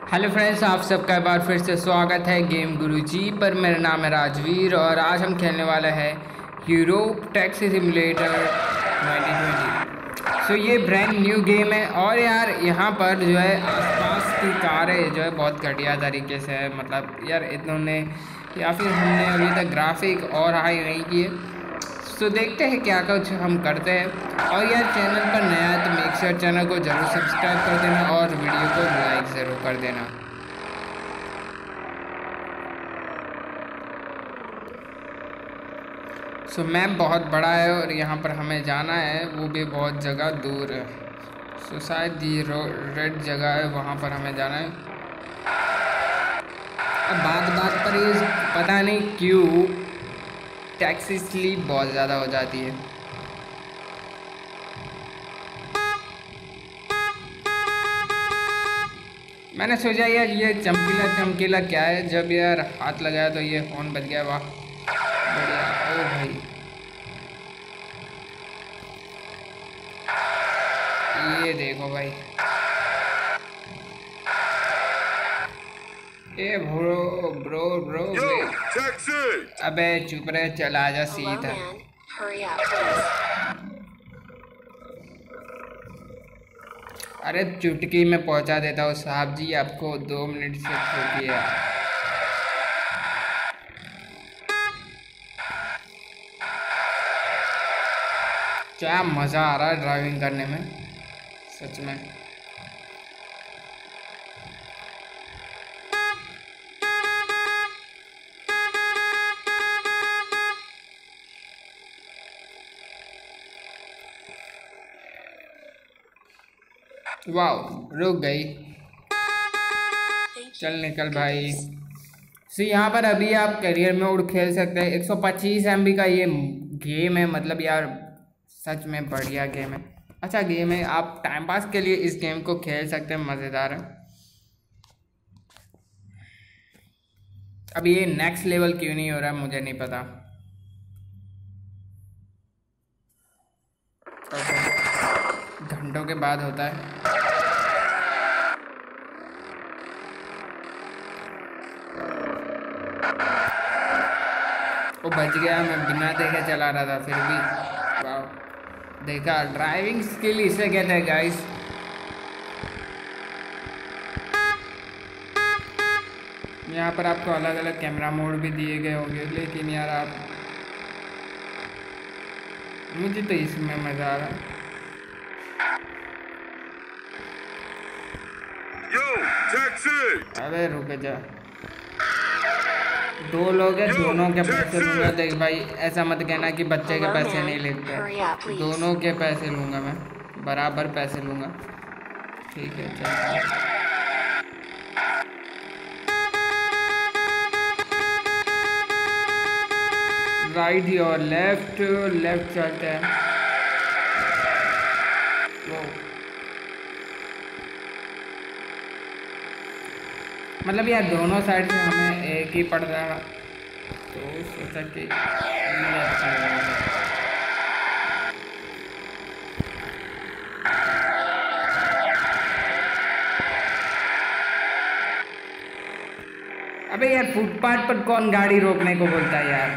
Hello friends, आप सबका एक बार फिर से स्वागत है गेम गुरुजी पर। मेरा नाम है राजवीर और आज हम खेलने वाला है यूरोप टैक्सी सिमुलेटर 2020। ये ब्रांड न्यू गेम है और यार यहाँ पर जो है आसपास की कारें जो है बहुत घटिया तरीके से है। मतलब यार इन्होंने या फिर हमने अभी तक ग्राफिक और हाई नहीं किए। देखते हैं क्या कुछ हम करते हैं। और यार चैनल पर नया है तो मेक श्योर चैनल को ज़रूर सब्सक्राइब कर देना और वीडियो को लाइक ज़रूर कर देना। मैप बहुत बड़ा है और यहाँ पर हमें जाना है, वो भी बहुत जगह दूर है। शायद ये रेड जगह है, वहाँ पर हमें जाना है। अब बात पर ये पता नहीं क्यों टैक्सी स्लीप बहुत ज़्यादा हो जाती है। मैंने सोचा यार ये चमकीला चमकीला क्या है, जब यार हाथ लगाया तो ये फ़ोन बज गया। वाह बढ़िया। ओ भाई ये देखो भाई, ए ब्रो ब्रो ब्रो अबे चुप रहे, चला जा सीधा। अरे चुटकी में पहुंचा देता हूँ साहब जी, आपको 2 मिनट से छूटिए। क्या मज़ा आ रहा है ड्राइविंग करने में सच में। वाह रुक गई, चल निकल भाई। यहाँ पर अभी आप करियर मोड खेल सकते हैं। 125 MB का ये गेम है। मतलब यार सच में बढ़िया गेम है, अच्छा गेम है। आप टाइम पास के लिए इस गेम को खेल सकते हैं, मज़ेदार है। अब ये नेक्स्ट लेवल क्यों नहीं हो रहा है मुझे नहीं पता। घंटों के बाद होता है। वो बच गया, मैं बिना देखे चला रहा था फिर भी। वाह देखा, ड्राइविंग स्किल इसे कहते हैं गाइस। यहाँ पर आपको अलग अलग कैमरा मोड भी दिए गए होंगे, लेकिन यार आप मुझे तो इसमें मज़ा आ रहा है। अबे रुक जा, 2 लोग हैं, दोनों के पैसे लूँगा। देख भाई ऐसा मत कहना कि बच्चे के पैसे नहीं लेते, दोनों के पैसे लूँगा मैं, बराबर पैसे लूँगा। ठीक है चल। राइट और लेफ्ट चलते हैं। मतलब यार दोनों साइड से हमें एक ही पड़ रहा, तो सोचा कि ये अच्छा लगेगा। अबे यार फुटपाथ पर कौन गाड़ी रोकने को बोलता है यार,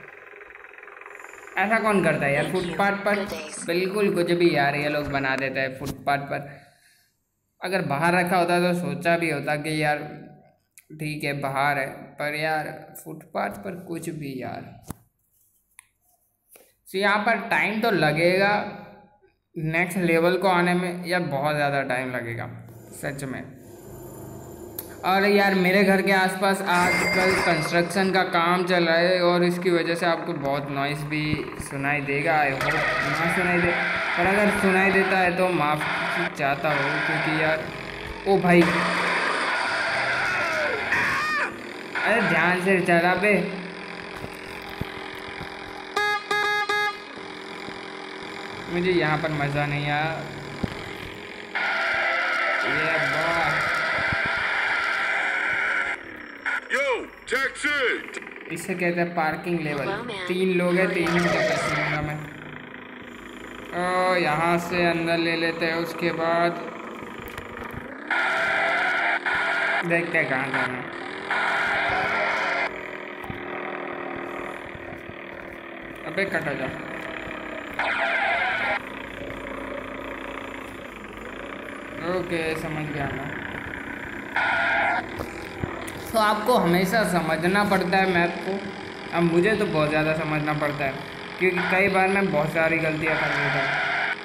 ऐसा कौन करता है यार फुटपाथ पर। बिल्कुल कुछ भी यार ये लोग बना देते हैं फुटपाथ पर। अगर बाहर रखा होता तो सोचा भी होता कि यार ठीक है बाहर है, पर यार फुटपाथ पर कुछ भी यार। यहाँ पर टाइम तो लगेगा नेक्स्ट लेवल को आने में, या बहुत ज़्यादा टाइम लगेगा सच में। और यार मेरे घर के आसपास आजकल कंस्ट्रक्शन का काम चल रहा है और इसकी वजह से आपको बहुत नॉइस भी सुनाई देगा। आई होप ना सुनाई दे, पर अगर सुनाई देता है तो माफ़ी चाहता हूँ, क्योंकि यार ओ भाई अरे ध्यान से चला बे। मुझे यहाँ पर मज़ा नहीं आया। ये इसे कहते हैं पार्किंग लेवल। 3 लोग हैं, 3 के पैसे लूँगा मैं। यहाँ से अंदर ले लेते हैं, उसके बाद देखते हैं कहाँ जाना है। अबे कट हो जा। ओके समझ गया मैं। तो आपको हमेशा समझना पड़ता है मैप को। अब मुझे तो बहुत ज़्यादा समझना पड़ता है क्योंकि कई बार मैं बहुत सारी गलतियाँ कर देता हूँ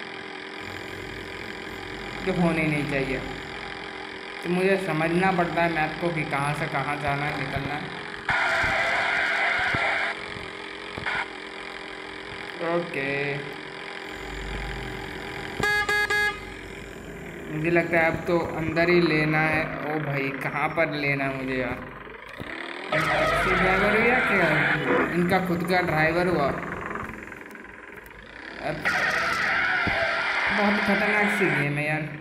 जो होनी नहीं चाहिए। तो मुझे समझना पड़ता है मैप को कि कहाँ से कहाँ जाना है, निकलना है। ओके मुझे लगता है अब तो अंदर ही लेना है। ओ भाई कहाँ पर लेना है मुझे यार। टैक्सी ड्राइवर हुआ क्या, इनका खुद का ड्राइवर हुआ। अब बहुत खतरनाक सी गेम है यार।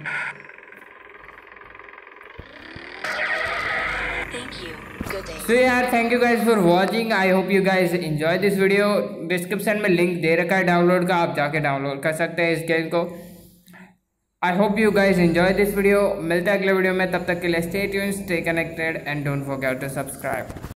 So यार thank you guys for watching. I hope you guys enjoy this video. Description में लिंक दे रखा है डाउनलोड का, आप जाके डाउनलोड कर सकते हैं इस गेम को। I hope you guys enjoy this video. मिलते हैं अगले वीडियो में, तब तक के लिए stay tuned, stay connected and don't forget to subscribe.